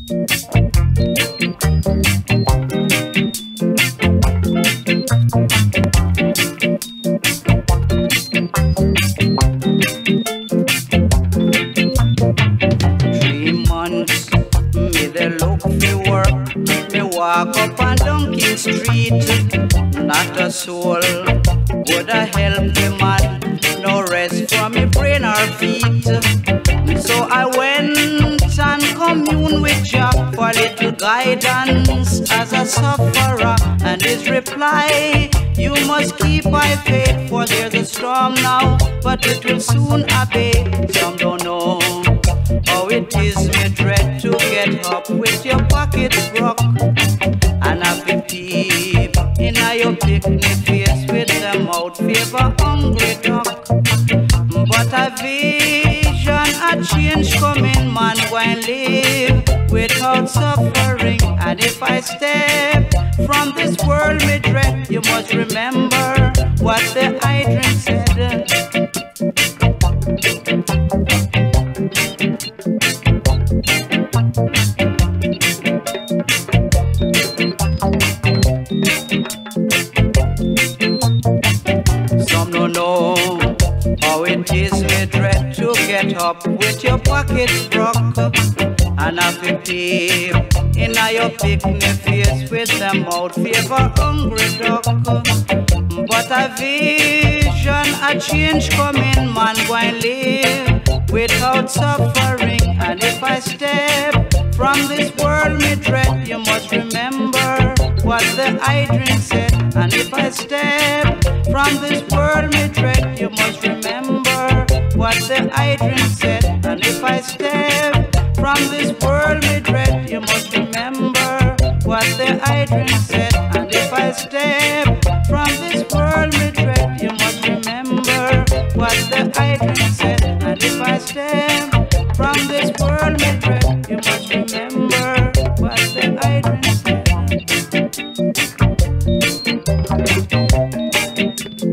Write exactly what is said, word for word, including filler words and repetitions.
Walk up and down King Street, not a soul would I help the man, no rest from me brain or feet. So I went and communed with Jah for little guidance as a sufferer, and his reply, you must keep by faith, for there's a storm now, but it will soon abate. Some don't know how it is, me dread to get up with your pockets broke, and have to peep in your picnic face with the mouth favor hungry duck. But a vision, a change coming, man, go and live without suffering. And if I step from this world, me dread, you must remember what the hydrant said. Some don't know how it is, me dread to get up with your pockets broke, and have to peep in your picnic face with the mouth favor hungry duck. But a vision, a change coming, man, go and live without suffering. And if I step from this world, me dread, you must remember what the hydrant said. And if I step from this world, me dread, you must remember what the hydrant said. And if I step from this world, me dread, you must remember what the hydrant said. And if I step from this world, me dread, you must remember what the hydrant said. And if I step from this world, me dread, you must remember what the hydrant said.